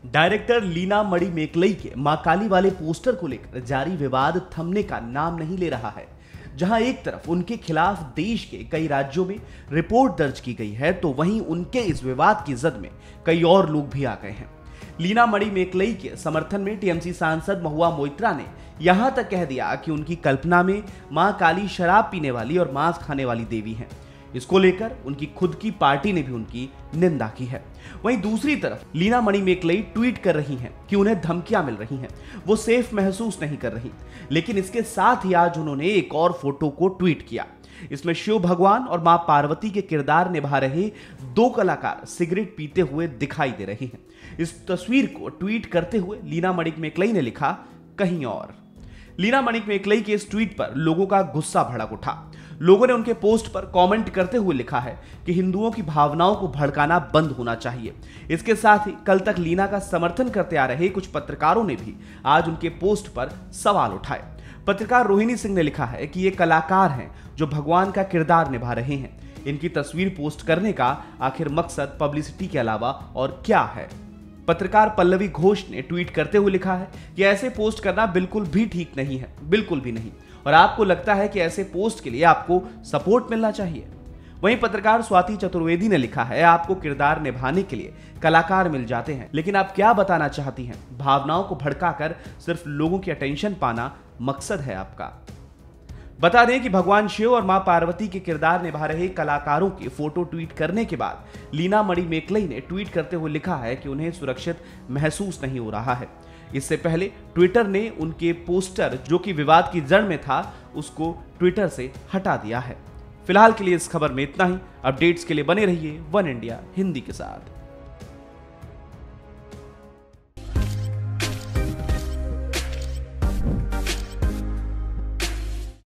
Director Leena मणि मेकलई के मां काली वाले पोस्टर को लेकर जारी विवाद थमने का नाम नहीं ले रहा है। जहां एक तरफ उनके खिलाफ देश के कई राज्यों में रिपोर्ट दर्ज की गई है, तो वहीं उनके इस विवाद की जद में कई और लोग भी आ गए हैं। लीना मणि मेकलई के समर्थन में टीएमसी सांसद महुआ मोइत्रा ने यहां तक कह दिया कि उनकी कल्पना में मां काली शराब पीने वाली और मांस खाने वाली देवी है। इसको लेकर उनकी खुद की पार्टी ने भी उनकी निंदा की है। वहीं दूसरी तरफ लीना मणि मेकलई ट्वीट कर रही हैं कि उन्हें धमकियां मिल रही हैं, वो सेफ महसूस नहीं कर रही। लेकिन इसके साथ ही आज उन्होंने एक और फोटो को ट्वीट किया। इसमें शिव भगवान और मां पार्वती के किरदार निभा रहे दो कलाकार सिगरेट पीते हुए दिखाई दे रहे हैं। इस तस्वीर को ट्वीट करते हुए लीना मणि मेकलई ने लिखा, कहीं और। लीना मणि मेकलई के इस ट्वीट पर लोगों का गुस्सा भड़क उठा। लोगों ने उनके पोस्ट पर कमेंट करते हुए लिखा है कि हिंदुओं की भावनाओं को भड़काना बंद होना चाहिए। इसके साथ ही कल तक लीना का समर्थन करते आ रहे कुछ पत्रकारों ने भी आज उनके पोस्ट पर सवाल उठाए। पत्रकार रोहिणी सिंह ने लिखा है कि ये कलाकार हैं जो भगवान का किरदार निभा रहे हैं। इनकी तस्वीर पोस्ट करने का आखिर मकसद पब्लिसिटी के अलावा और क्या है। पत्रकार पल्लवी घोष ने ट्वीट करते हुए लिखा है कि ऐसे पोस्ट करना बिल्कुल भी ठीक नहीं है, बिल्कुल भी नहीं। और आपको लगता है कि ऐसे पोस्ट के लिए आपको सपोर्ट मिलना चाहिए। वहीं पत्रकार स्वाति चतुर्वेदी ने लिखा है, आपको किरदार निभाने के लिए कलाकार मिल जाते हैं, लेकिन आप क्या बताना चाहती हैं? भावनाओं को भड़काकर सिर्फ लोगों की अटेंशन पाना मकसद है आपका। बता दें कि भगवान शिव और मां पार्वती के किरदार निभा रहे कलाकारों के फोटो ट्वीट करने के बाद लीना मणि मेकलई ने ट्वीट करते हुए लिखा है कि उन्हें सुरक्षित महसूस नहीं हो रहा है। इससे पहले ट्विटर ने उनके पोस्टर, जो कि विवाद की जड़ में था, उसको ट्विटर से हटा दिया है। फिलहाल के लिए इस खबर में इतना ही। अपडेट्स के लिए बने रहिए वन इंडिया हिंदी के साथ।